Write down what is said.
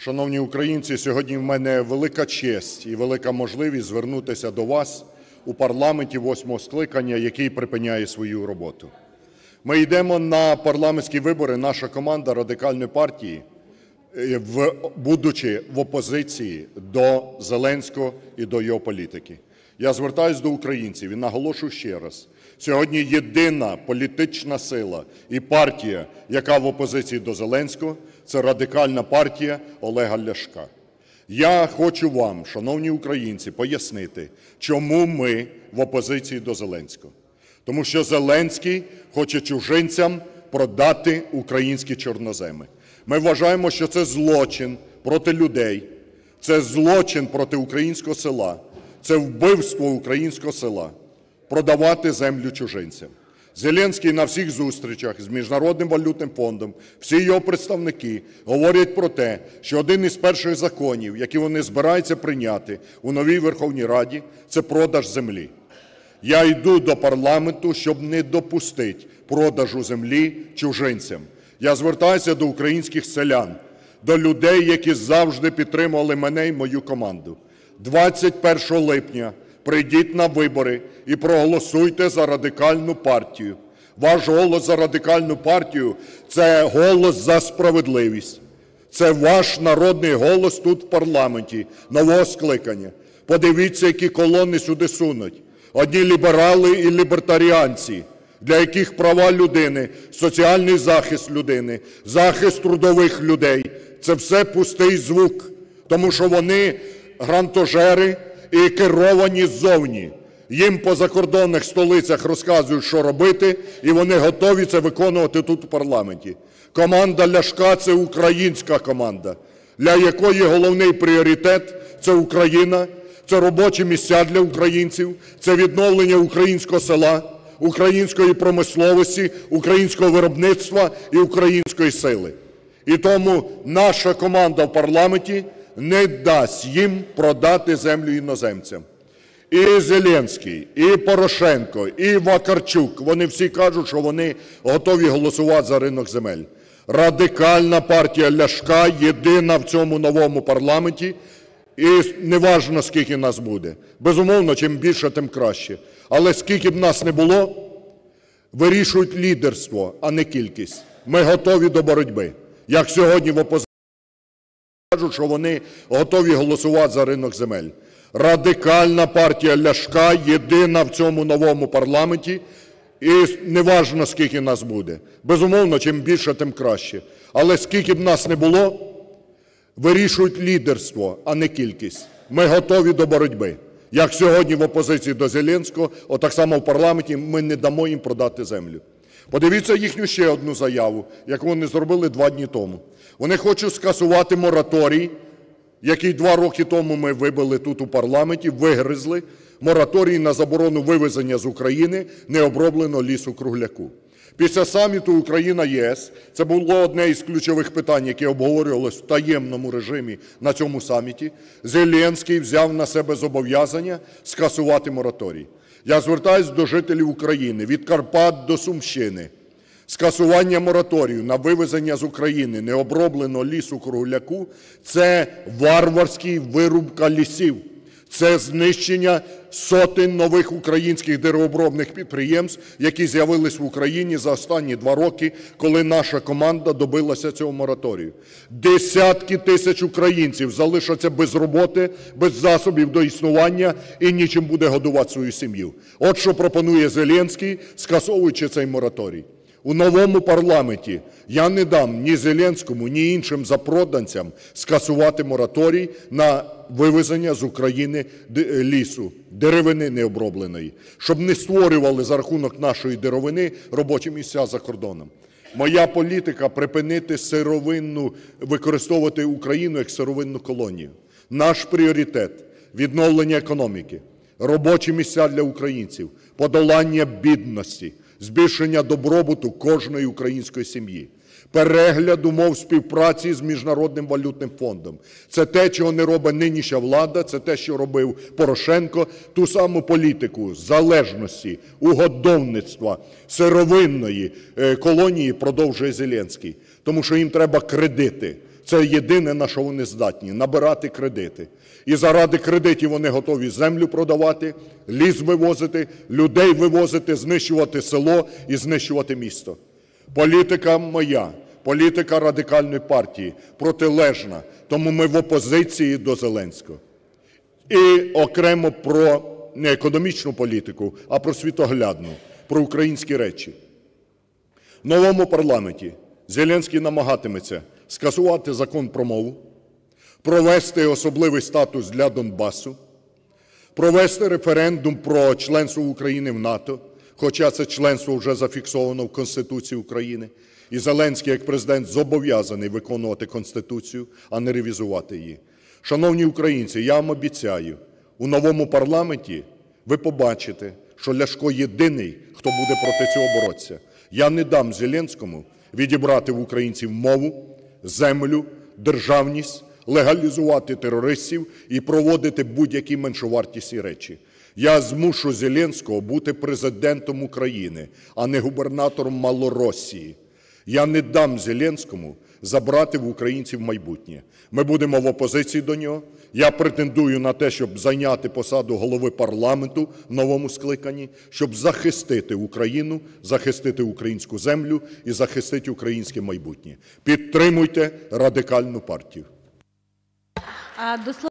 Шановні українці, сьогодні в мене велика честь і велика можливість звернутися до вас у парламенті восьмого скликання, який припиняє свою роботу. Ми йдемо на парламентські вибори, наша команда Радикальної партії, будучи в опозиції до Зеленського і до його політики. Я звертаюсь до українців і наголошую ще раз: сьогодні єдина політична сила і партія, яка в опозиції до Зеленського, це Радикальна партія Олега Ляшка. Я хочу вам, шановні українці, пояснити, чому ми в опозиції до Зеленського. Тому що Зеленський хоче чужинцям продати українські чорноземи. Ми вважаємо, що це злочин проти людей, це злочин проти українського села, це вбивство українського села – продавати землю чужинцям. Зеленський на всіх зустрічах з Міжнародним валютним фондом, всі його представники говорять про те, що один із перших законів, які вони збираються прийняти у новій Верховній Раді, це продаж землі. Я йду до парламенту, щоб не допустити продажу землі чужинцям. Я звертаюся до українських селян, до людей, які завжди підтримували мене і мою команду. 21 липня прийдіть на вибори і проголосуйте за Радикальну партію. Ваш голос за Радикальну партію – це голос за справедливість. Це ваш народний голос тут в парламенті нового скликання. Подивіться, які колони сюди сунуть. Одні ліберали і лібертаріанці, для яких права людини, соціальний захист людини, захист трудових людей – це все пустий звук, тому що вони грантожери і керовані ззовні. Їм по закордонних столицях розказують, що робити, і вони готові це виконувати тут у парламенті. Команда Ляшка – це українська команда, для якої головний пріоритет – це Україна, це робочі місця для українців, це відновлення українського села, української промисловості, українського виробництва і української сили. І тому наша команда в парламенті не дасть їм продати землю іноземцям. І Зеленський, і Порошенко, і Вакарчук – вони всі кажуть, що вони готові голосувати за ринок земель. Радикальна партія Ляшка єдина в цьому новому парламенті, і неважно, скільки нас буде. Безумовно, чим більше, тим краще. Але скільки б нас не було, вирішують лідерство, а не кількість. Ми готові до боротьби. Як сьогодні в опозиції кажуть, що вони готові голосувати за ринок земель. Радикальна партія Ляшка єдина в цьому новому парламенті, і неважно, скільки нас буде. Безумовно, чим більше, тим краще. Але скільки б нас не було, вирішують лідерство, а не кількість. Ми готові до боротьби. Як сьогодні в опозиції до Зеленського, отак само в парламенті ми не дамо їм продати землю. Подивіться їхню ще одну заяву, яку вони зробили 2 дні тому. Вони хочуть скасувати мораторій, який 2 роки тому ми вибили тут у парламенті, вигризли, мораторій на заборону вивезення з України необробленого лісу-кругляку. Після саміту Україна-ЄС, це було одне із ключових питань, яке обговорювалось в таємному режимі на цьому саміті, Зеленський взяв на себе зобов'язання скасувати мораторій. Я звертаюсь до жителів України від Карпат до Сумщини. Скасування мораторію на вивезення з України необробленого лісу-кругляку – це варварська вирубка лісів. Це знищення сотень нових українських деревообробних підприємств, які з'явились в Україні за останні 2 роки, коли наша команда добилася цього мораторію. Десятки тисяч українців залишаться без роботи, без засобів до існування і нічим буде годувати свою сім'ю. От що пропонує Зеленський, скасовуючи цей мораторій. У новому парламенті я не дам ні Зеленському, ні іншим запроданцям скасувати мораторій на вивезення з України лісу, деревини необробленої, щоб не створювали за рахунок нашої деревини робочі місця за кордоном. Моя політика – припинити використовувати Україну як сировинну колонію. Наш пріоритет – відновлення економіки, робочі місця для українців, подолання бідності, збільшення добробуту кожної української сім'ї, перегляд умов співпраці з Міжнародним валютним фондом. Це те, чого не робить нинішня влада, це те, що робив Порошенко. Ту саму політику залежності, угодовництва, сировинної колонії продовжує Зеленський. Тому що їм треба кредити. Це єдине, на що вони здатні – набирати кредити. І заради кредитів вони готові землю продавати, ліс вивозити, людей вивозити, знищувати село і знищувати місто. Політика моя, політика Радикальної партії протилежна, тому ми в опозиції до Зеленського. І окремо про не економічну політику, а про світоглядну, про українські речі. В новому парламенті Зеленський намагатиметься скасувати Закон про мову, провести особливий статус для Донбасу, провести референдум про членство України в НАТО, хоча це членство вже зафіксовано в Конституції України, і Зеленський як президент зобов'язаний виконувати Конституцію, а не ревізувати її. Шановні українці, я вам обіцяю, у новому парламенті ви побачите, що Ляшко єдиний, хто буде проти цього боротися. Я не дам Зеленському відібрати в українців мову, землю, державність, легалізувати терористів і проводити будь-які меншовартісні речі. Я змушу Зеленського бути президентом України, а не губернатором Малоросії. Я не дам Зеленському забрати в українців майбутнє. Ми будемо в опозиції до нього. Я претендую на те, щоб зайняти посаду голови парламенту в новому скликанні, щоб захистити Україну, захистити українську землю і захистити українське майбутнє. Підтримуйте Радикальну партію.